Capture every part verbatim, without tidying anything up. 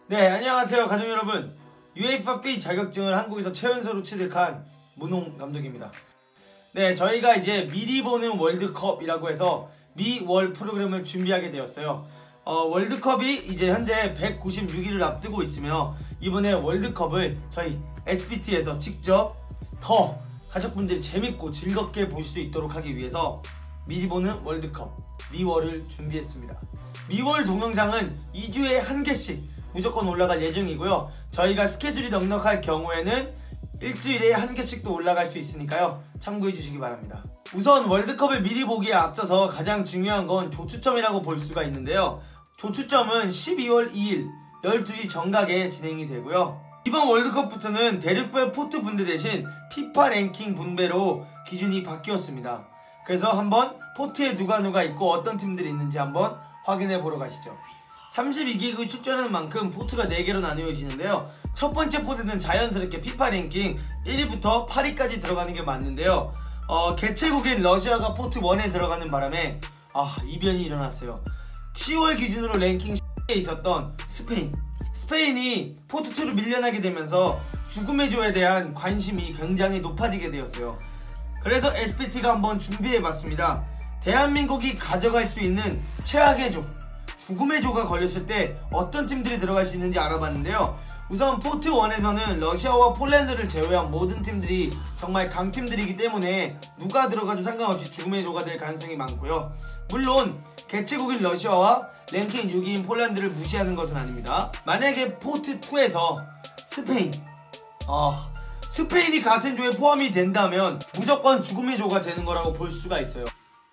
네, 안녕하세요 가족 여러분. 유에이파 B 자격증을 한국에서 최연소로 취득한 문홍 감독입니다. 네, 저희가 이제 미리 보는 월드컵이라고 해서 미월 프로그램을 준비하게 되었어요. 어, 월드컵이 이제 현재 백구십육 일을 앞두고 있으며 이번에 월드컵을 저희 에스피티에서 직접 더 가족분들이 재밌고 즐겁게 보실 수 있도록 하기 위해서 미리 보는 월드컵 미월을 준비했습니다. 미월 동영상은 이 주에 한 개씩 무조건 올라갈 예정이고요. 저희가 스케줄이 넉넉할 경우에는 일주일에 한 개씩도 올라갈 수 있으니까요. 참고해 주시기 바랍니다. 우선 월드컵을 미리 보기에 앞서서 가장 중요한 건 조추첨이라고 볼 수가 있는데요. 조추첨은 십이월 이일 열두 시 정각에 진행이 되고요. 이번 월드컵부터는 대륙별 포트 분배 대신 피파 랭킹 분배로 기준이 바뀌었습니다. 그래서 한번 포트에 누가 누가 있고 어떤 팀들이 있는지 한번 확인해 보러 가시죠. 삼십이 개국이 출전하는 만큼 포트가 네 개로 나누어지는데요. 첫 번째 포트는 자연스럽게 피파 랭킹 일 위부터 팔 위까지 들어가는 게 맞는데요. 어, 개최국인 러시아가 포트 일에 들어가는 바람에 아, 이변이 일어났어요. 시월 기준으로 랭킹 십위에 있었던 스페인 스페인이 포트 이로 밀려나게 되면서 죽음의 조에 대한 관심이 굉장히 높아지게 되었어요. 그래서 에스피티가 한번 준비해봤습니다. 대한민국이 가져갈 수 있는 최악의 조, 죽음의 조가 걸렸을 때 어떤 팀들이 들어갈 수 있는지 알아봤는데요. 우선 포트 일에서는 러시아와 폴란드를 제외한 모든 팀들이 정말 강팀들이기 때문에 누가 들어가도 상관없이 죽음의 조가 될 가능성이 많고요. 물론 개최국인 러시아와 랭킹 육 위인 폴란드를 무시하는 것은 아닙니다. 만약에 포트 이에서 스페인 어, 스페인이 같은 조에 포함이 된다면 무조건 죽음의 조가 되는 거라고 볼 수가 있어요.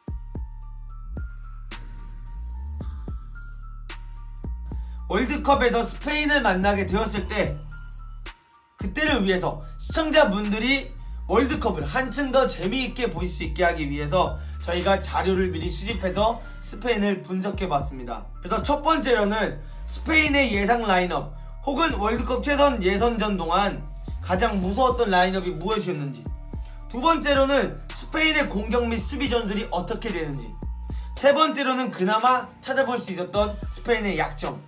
월드컵에서 스페인을 만나게 되었을 때 그때를 위해서 시청자분들이 월드컵을 한층 더 재미있게 보실 수 있게 하기 위해서 저희가 자료를 미리 수집해서 스페인을 분석해봤습니다. 그래서 첫 번째로는 스페인의 예상 라인업 혹은 월드컵 최선 예선전 동안 가장 무서웠던 라인업이 무엇이었는지, 두 번째로는 스페인의 공격 및 수비 전술이 어떻게 되는지, 세 번째로는 그나마 찾아볼 수 있었던 스페인의 약점,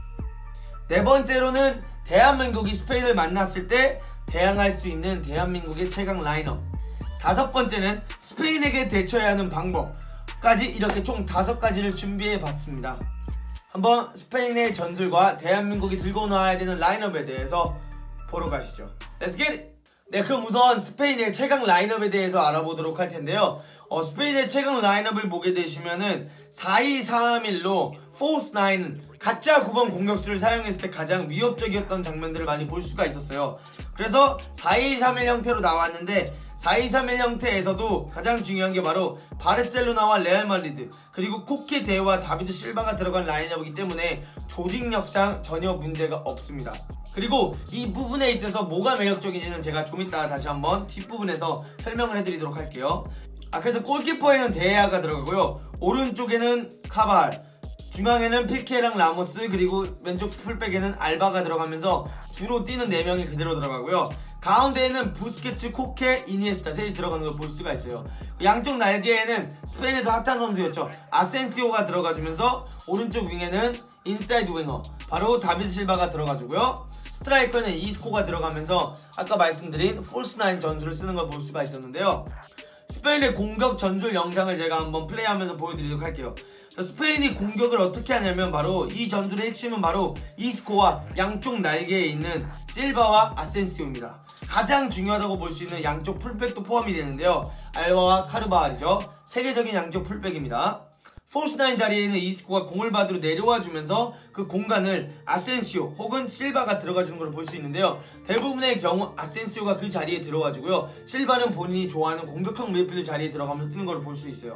네 번째로는 대한민국이 스페인을 만났을 때 대항할 수 있는 대한민국의 최강 라인업, 다섯 번째는 스페인에게 대처해야 하는 방법까지 이렇게 총 다섯 가지를 준비해 봤습니다. 한번 스페인의 전술과 대한민국이 들고 나와야 되는 라인업에 대해서 보러 가시죠. Let's get it! 네, 그럼 우선 스페인의 최강 라인업에 대해서 알아보도록 할 텐데요. 어, 스페인의 최강 라인업을 보게 되시면은 사 이 삼 일로 False Nine 가짜 구 번 공격수를 사용했을 때 가장 위협적이었던 장면들을 많이 볼 수가 있었어요. 그래서 사 이 삼 일 형태로 나왔는데 사 이 삼 일 형태에서도 가장 중요한 게 바로 바르셀로나와 레알 마드리드 그리고 코케 대와 다비드 실바가 들어간 라인업이기 때문에 조직력상 전혀 문제가 없습니다. 그리고 이 부분에 있어서 뭐가 매력적인지는 제가 좀 이따 다시 한번 뒷부분에서 설명을 해드리도록 할게요. 아, 그래서 골키퍼에는 데헤아가 들어가고요. 오른쪽에는 카발, 중앙에는 피케랑 라모스, 그리고 왼쪽 풀백에는 알바가 들어가면서 주로 뛰는 네 명이 그대로 들어가고요. 가운데에는 부스케츠, 코케, 이니에스타 셋이 들어가는 걸 볼 수가 있어요. 양쪽 날개에는 스페인에서 핫한 선수였죠. 아센시오가 들어가주면서 오른쪽 윙에는 인사이드 윙어 바로 다비드 실바가 들어가주고요. 스트라이커는 이스코가 들어가면서 아까 말씀드린 폴스 나인 전술을 쓰는 걸 볼 수가 있었는데요. 스페인의 공격 전술 영상을 제가 한번 플레이하면서 보여드리도록 할게요. 자, 스페인이 공격을 어떻게 하냐면 바로 이 전술의 핵심은 바로 이스코와 양쪽 날개에 있는 실바와 아센시오입니다. 가장 중요하다고 볼 수 있는 양쪽 풀백도 포함이 되는데요. 알바와 카르바알이죠. 세계적인 양쪽 풀백입니다. 폴스나인 자리에 있는 이스코가 공을 받으러 내려와 주면서 그 공간을 아센시오 혹은 실바가 들어가 주는 걸 볼 수 있는데요. 대부분의 경우 아센시오가 그 자리에 들어와 주고요. 실바는 본인이 좋아하는 공격형 미드필드 자리에 들어가면서 뛰는 걸 볼 수 있어요.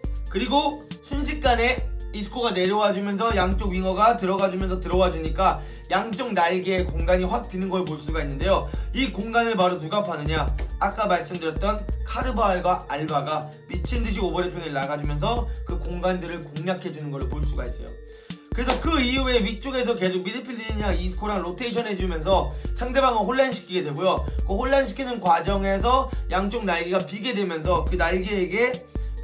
그리고 순식간에 이스코가 내려와 주면서 양쪽 윙어가 들어가 주면서 들어와 주니까 양쪽 날개에 공간이 확 비는 걸 볼 수가 있는데요. 이 공간을 바로 누가 파느냐? 아까 말씀드렸던 카르바알과 알바가 미친듯이 오버래핑을 나가주면서 그 공간들을 공략해주는 걸 볼 수가 있어요. 그래서 그 이후에 위쪽에서 계속 미드필드랑 이스코랑 로테이션 해주면서 상대방을 혼란시키게 되고요. 그 혼란시키는 과정에서 양쪽 날개가 비게 되면서 그 날개에게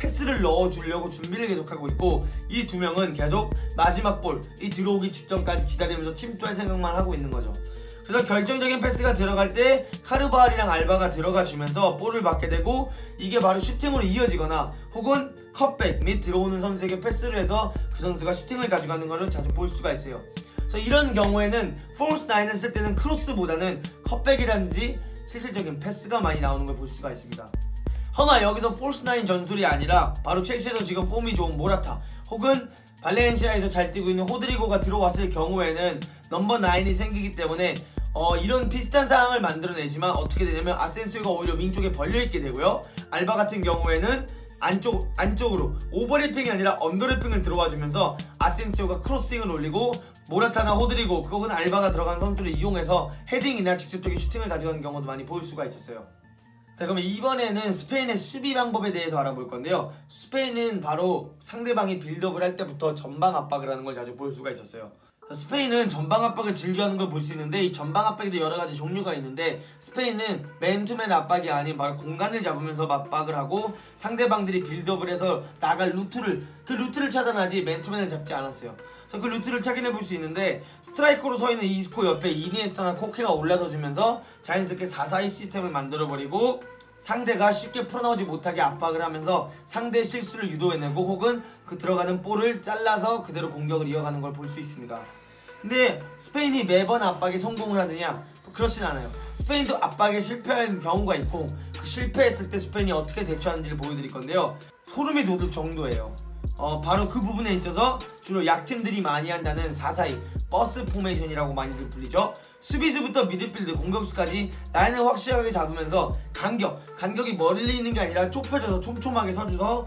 패스를 넣어주려고 준비를 계속하고 있고, 이 두 명은 계속 마지막 볼, 이 들어오기 직전까지 기다리면서 침투할 생각만 하고 있는 거죠. 그래서 결정적인 패스가 들어갈 때 카르바알이랑 알바가 들어가 주면서 볼을 받게 되고, 이게 바로 슈팅으로 이어지거나 혹은 컷백 및 들어오는 선수에게 패스를 해서 그 선수가 슈팅을 가져가는 것을 자주 볼 수가 있어요. 그래서 이런 경우에는 폴스 나인을 쓸 때는 크로스보다는 컷백이라든지 실질적인 패스가 많이 나오는 걸 볼 수가 있습니다. 허나 여기서 폴스 나인 전술이 아니라 바로 첼시에서 지금 폼이 좋은 모라타 혹은 발렌시아에서 잘 뛰고 있는 호드리고가 들어왔을 경우에는 넘버 나인이 생기기 때문에 어, 이런 비슷한 상황을 만들어내지만 어떻게 되냐면 아센시오가 오히려 윙쪽에 벌려있게 되고요, 알바 같은 경우에는 안쪽, 안쪽으로 오버래핑이 아니라 언더래핑을 들어와주면서 아센시오가 크로스윙을 올리고 모라타나 호드리고 혹은 알바가 들어간 선수를 이용해서 헤딩이나 직접적인 슈팅을 가져가는 경우도 많이 볼 수가 있었어요. 자, 그럼 이번에는 스페인의 수비 방법에 대해서 알아볼 건데요. 스페인은 바로 상대방이 빌드업을 할 때부터 전방 압박을 하는 걸 자주 볼 수가 있었어요. 스페인은 전방 압박을 즐겨하는 걸 볼 수 있는데, 이 전방 압박에도 여러가지 종류가 있는데, 스페인은 맨투맨 압박이 아닌 바로 공간을 잡으면서 압박을 하고 상대방들이 빌드업을 해서 나갈 루트를 그 루트를 차단하지 맨투맨을 잡지 않았어요. 그래서 그 루트를 확인해 볼 수 있는데, 스트라이커로 서 있는 이스코 옆에 이니에스타나 코케가 올라서 주면서 자연스럽게 사 사이 시스템을 만들어버리고 상대가 쉽게 풀어나오지 못하게 압박을 하면서 상대의 실수를 유도해내고 혹은 그 들어가는 볼을 잘라서 그대로 공격을 이어가는 걸 볼 수 있습니다. 근데 스페인이 매번 압박에 성공을 하느냐? 그렇진 않아요. 스페인도 압박에 실패한 경우가 있고, 그 실패했을 때 스페인이 어떻게 대처하는지를 보여드릴 건데요. 소름이 돋을 정도예요. 어, 바로 그 부분에 있어서 주로 약팀들이 많이 한다는 사 사이 버스 포메이션이라고 많이들 불리죠. 수비수부터 미드필드, 공격수까지 라인을 확실하게 잡으면서 간격, 간격이 멀리 있는 게 아니라 좁혀져서 촘촘하게 서줘서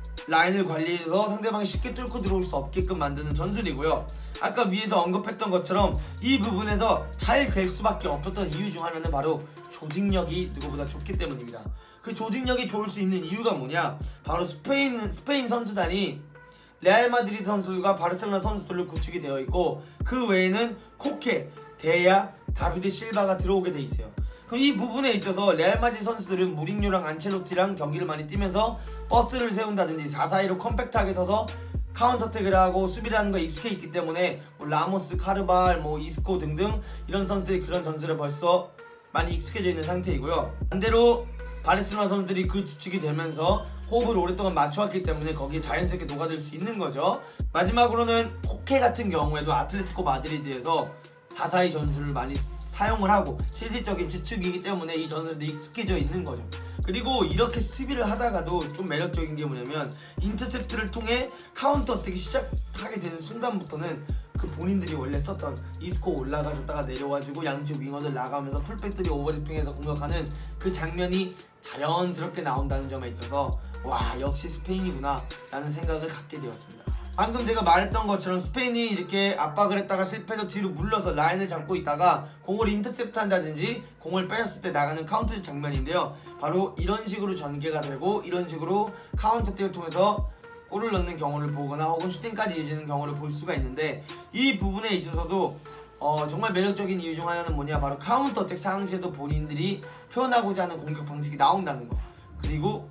라인을 관리해서 상대방이 쉽게 뚫고 들어올 수 없게끔 만드는 전술이고요. 아까 위에서 언급했던 것처럼 이 부분에서 잘 될 수밖에 없었던 이유 중 하나는 바로 조직력이 누구보다 좋기 때문입니다. 그 조직력이 좋을 수 있는 이유가 뭐냐? 바로 스페인, 스페인 선수단이 레알 마드리드 선수들과 바르셀로나 선수들로 구축이 되어 있고, 그 외에는 코케, 데야, 다비드 실바가 들어오게 돼 있어요. 그럼 이 부분에 있어서 레알 마드리드 선수들은 무리뉴랑 안첼로티랑 경기를 많이 뛰면서 버스를 세운다든지 사 사이로 컴팩트하게 서서 카운터택을 하고 수비를 하는 거에 익숙해 있기 때문에 뭐 라모스, 카르발, 뭐 이스코 등등 이런 선수들이 그런 전술에 벌써 많이 익숙해져 있는 상태이고요. 반대로 바르셀로나 선수들이 그 주축이 되면서 호흡을 오랫동안 맞춰왔기 때문에 거기에 자연스럽게 녹아들 수 있는 거죠. 마지막으로는 코케 같은 경우에도 아틀레티코 마드리드에서 사 사이 전술을 많이 사용을 하고 실질적인 주축이기 때문에 이 전술도 익숙해져 있는 거죠. 그리고 이렇게 수비를 하다가도 좀 매력적인 게 뭐냐면, 인터셉트를 통해 카운터 어택이 시작하게 되는 순간부터는 그 본인들이 원래 썼던 이스코 올라가줬다가 내려와주고 양쪽 윙어들 나가면서 풀백들이 오버래핑해서 공격하는 그 장면이 자연스럽게 나온다는 점에 있어서 와, 역시 스페인이구나 라는 생각을 갖게 되었습니다. 방금 제가 말했던 것처럼 스페인이 이렇게 압박을 했다가 실패해서 뒤로 물러서 라인을 잡고 있다가 공을 인터셉트 한다든지 공을 빼앗을 때 나가는 카운터 장면인데요. 바로 이런 식으로 전개가 되고 이런 식으로 카운터 킥을 통해서 골을 넣는 경우를 보거나 혹은 슈팅까지 이어지는 경우를 볼 수가 있는데, 이 부분에 있어서도 어, 정말 매력적인 이유 중 하나는 뭐냐, 바로 카운터 어택 상황시에도 본인들이 표현하고자 하는 공격 방식이 나온다는 거. 그리고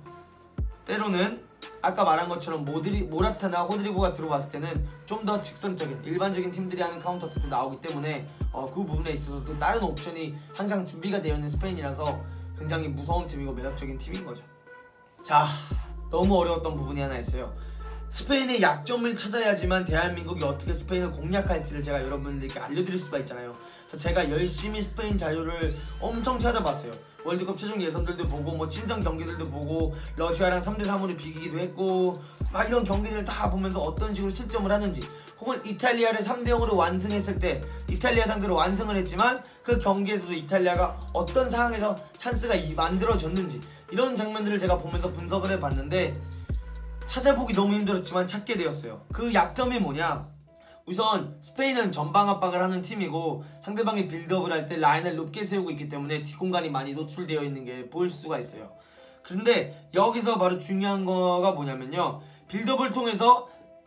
때로는 아까 말한 것처럼 모드리, 모라타나 호드리고가 들어왔을 때는 좀 더 직선적인 일반적인 팀들이 하는 카운터 어택도 나오기 때문에 어, 그 부분에 있어서도 다른 옵션이 항상 준비가 되어 있는 스페인이라서 굉장히 무서운 팀이고 매력적인 팀인 거죠. 자, 너무 어려웠던 부분이 하나 있어요. 스페인의 약점을 찾아야지만 대한민국이 어떻게 스페인을 공략할지를 제가 여러분들께 알려드릴 수가 있잖아요. 제가 열심히 스페인 자료를 엄청 찾아봤어요. 월드컵 최종 예선들도 보고 뭐 친선 경기들도 보고 러시아랑 삼 대 삼으로 비기기도 했고 막 이런 경기들을 다 보면서 어떤 식으로 실점을 하는지, 혹은 이탈리아를 삼 대 영으로 완승했을 때 이탈리아 상대로 완승을 했지만 그 경기에서도 이탈리아가 어떤 상황에서 찬스가 만들어졌는지, 이런 장면들을 제가 보면서 분석을 해봤는데 찾아보기 너무 힘들었지만 찾게 되었어요. 그 약점이 뭐냐? 우선 스페인은 전방 압박을 하는 팀이고 상대방이 빌드업을 할 때 라인을 높게 세우고 있기 때문에 뒷공간이 많이 노출되어 있는 게 보일 수가 있어요. 그런데 여기서 바로 중요한 거가 뭐냐면요, 빌드업을 통해서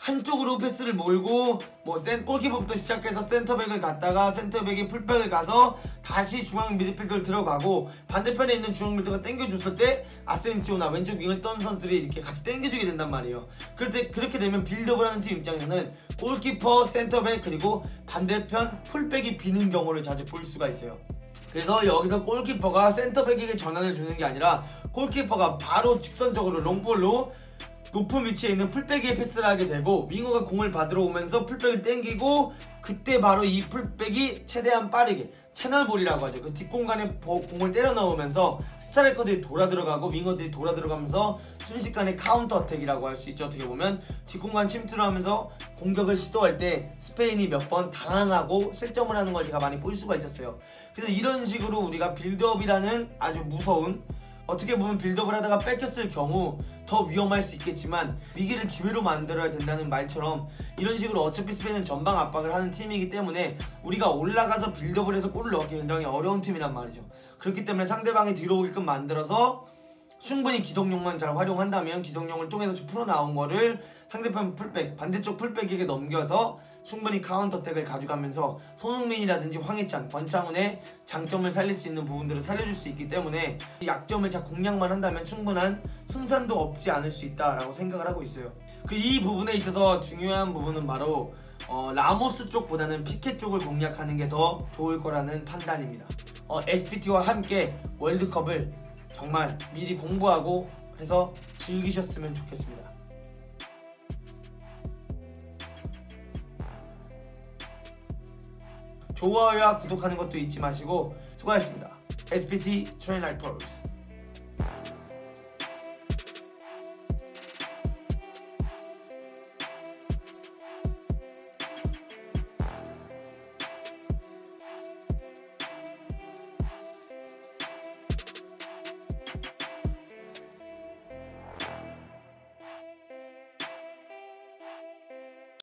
한쪽으로 패스를 몰고 뭐 센 골키퍼부터 시작해서 센터백을 갔다가 센터백이 풀백을 가서 다시 중앙 미드필더를 들어가고 반대편에 있는 중앙 미드가 땡겨줬을 때 아센시오나 왼쪽 윙을 떤 선수들이 이렇게 같이 땡겨주게 된단 말이에요. 그럴 때 그렇게 되면 빌드업을 하는 팀 입장에서는 골키퍼, 센터백 그리고 반대편 풀백이 비는 경우를 자주 볼 수가 있어요. 그래서 여기서 골키퍼가 센터백에게 전환을 주는 게 아니라 골키퍼가 바로 직선적으로 롱볼로 높은 위치에 있는 풀백에 패스를 하게 되고 윙어가 공을 받으러 오면서 풀백을 땡기고 그때 바로 이 풀백이 최대한 빠르게 채널볼이라고 하죠. 그 뒷공간에 공을 때려 넣으면서 스트라이커들이 돌아 들어가고 윙어들이 돌아 들어가면서 순식간에 카운터 어택이라고 할 수 있죠. 어떻게 보면 뒷공간 침투를 하면서 공격을 시도할 때 스페인이 몇 번 당황하고 실점을 하는 걸 제가 많이 볼 수가 있었어요. 그래서 이런 식으로 우리가 빌드업이라는 아주 무서운, 어떻게 보면 빌드업을 하다가 뺏겼을 경우 더 위험할 수 있겠지만 위기를 기회로 만들어야 된다는 말처럼 이런 식으로 어차피 스페인은 전방 압박을 하는 팀이기 때문에 우리가 올라가서 빌드업을 해서 골을 넣기 굉장히 어려운 팀이란 말이죠. 그렇기 때문에 상대방이 들어오게끔 만들어서 충분히 기성용만 잘 활용한다면 기성용을 통해서 풀어나온 거를 상대편 풀백, 반대쪽 풀백에게 넘겨서 충분히 카운터택을 가져가면서 손흥민이라든지 황희찬, 권창훈의 장점을 살릴 수 있는 부분들을 살려줄 수 있기 때문에 이 약점을 잘 공략만 한다면 충분한 승산도 없지 않을 수 있다라고 생각을 하고 있어요. 그리고 이 부분에 있어서 중요한 부분은 바로 어, 라모스 쪽보다는 피케 쪽을 공략하는 게 더 좋을 거라는 판단입니다. 어, 에스피티와 함께 월드컵을 정말 미리 공부하고 해서 즐기셨으면 좋겠습니다. 좋아요와 구독하는 것도 잊지 마시고 수고하셨습니다. 에스피티 트레인 라이퍼스.